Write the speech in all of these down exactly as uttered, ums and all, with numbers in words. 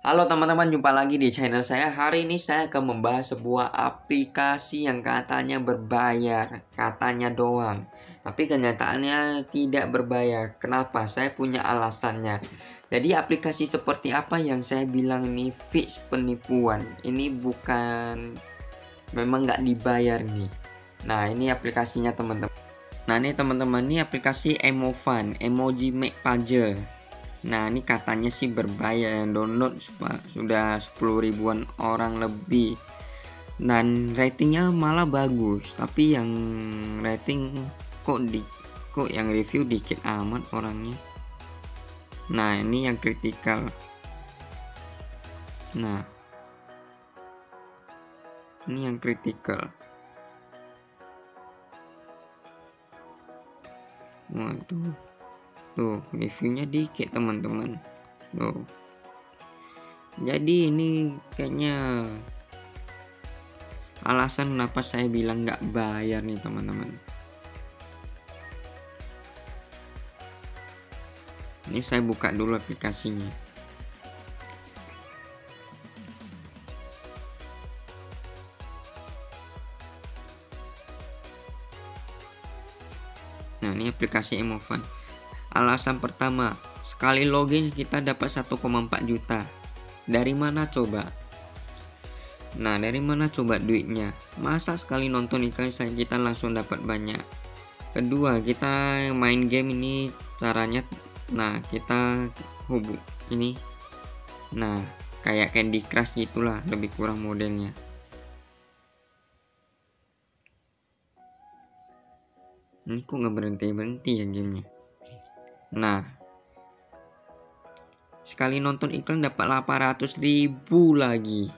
Halo teman-teman, jumpa lagi di channel saya. Hari ini saya akan membahas sebuah aplikasi yang katanya berbayar, katanya doang. Tapi kenyataannya tidak berbayar. Kenapa? Saya punya alasannya. Jadi aplikasi seperti apa yang saya bilang ini fix penipuan? Ini bukan, memang nggak dibayar nih. Nah ini aplikasinya teman-teman. Nah ini teman-teman, ini aplikasi Emofun, Emoji Make Puzzle. Nah ini katanya sih berbayar, yang download sudah sepuluh ribuan orang lebih, dan ratingnya malah bagus. Tapi yang rating kok di kok yang review dikit amat orangnya. Nah ini yang kritikal. Nah ini yang kritikal. Waduh, tuh reviewnya dikit teman-teman. Tuh, jadi ini kayaknya alasan kenapa saya bilang nggak bayar nih teman-teman. Ini saya buka dulu aplikasinya. Nah ini aplikasi Emofun. Alasan pertama, sekali login kita dapat satu koma empat juta. Dari mana coba? Nah dari mana coba duitnya? Masa sekali nonton iklan saya kita langsung dapat banyak? Kedua, kita main game ini caranya, nah kita hubung ini, nah kayak Candy Crush gitulah, lebih kurang modelnya. Ini kok nggak berhenti berhenti ya gamenya. Nah sekali nonton iklan dapat delapan ratus ribu lagi.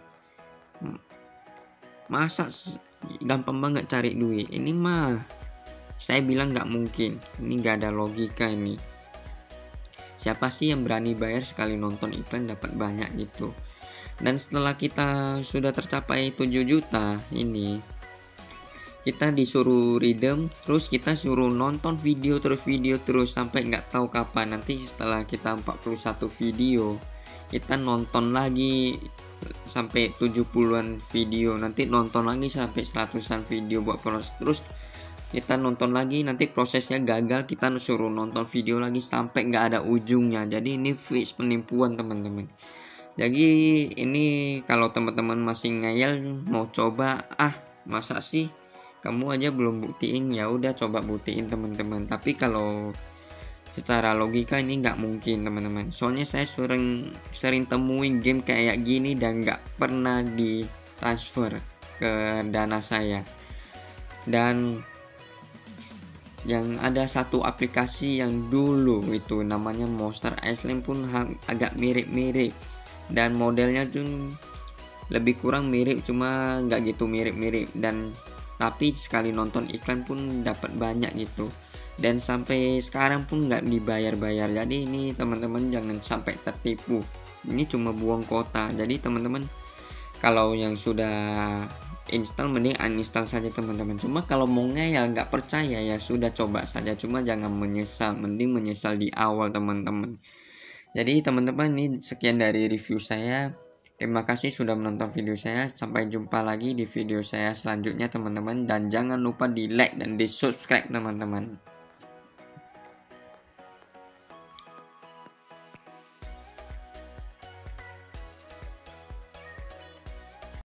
Masa gampang banget cari duit? Ini mah saya bilang nggak mungkin. Ini nggak ada logika ini. Siapa sih yang berani bayar sekali nonton iklan dapat banyak gitu? Dan setelah kita sudah tercapai tujuh juta ini, kita disuruh redeem, terus kita suruh nonton video terus video terus sampai nggak tahu kapan. Nanti setelah kita empat puluh satu video, kita nonton lagi sampai tujuh puluhan video, nanti nonton lagi sampai seratusan video buat proses, terus kita nonton lagi, nanti prosesnya gagal, kita suruh nonton video lagi sampai nggak ada ujungnya. Jadi ini fix penipuan teman-teman. Jadi ini kalau teman-teman masih ngayal mau coba, ah masa sih kamu aja belum buktiin, ya udah coba buktiin teman-teman. Tapi kalau secara logika ini nggak mungkin teman-teman. Soalnya saya sering sering temuin game kayak gini dan nggak pernah ditransfer ke dana saya. Dan yang ada satu aplikasi yang dulu itu namanya Monster Island pun agak mirip-mirip, dan modelnya tuh lebih kurang mirip, cuma nggak gitu mirip-mirip, dan tapi sekali nonton iklan pun dapat banyak gitu, dan sampai sekarang pun nggak dibayar-bayar. Jadi ini teman-teman jangan sampai tertipu, ini cuma buang kota. Jadi teman-teman kalau yang sudah install mending uninstall saja teman-teman. Cuma kalau mau ngeyel nggak percaya ya sudah coba saja, cuma jangan menyesal, mending menyesal di awal teman-teman. Jadi teman-teman ini sekian dari review saya. Terima kasih sudah menonton video saya. Sampai jumpa lagi di video saya selanjutnya teman-teman. Dan jangan lupa di like dan di subscribe teman-teman.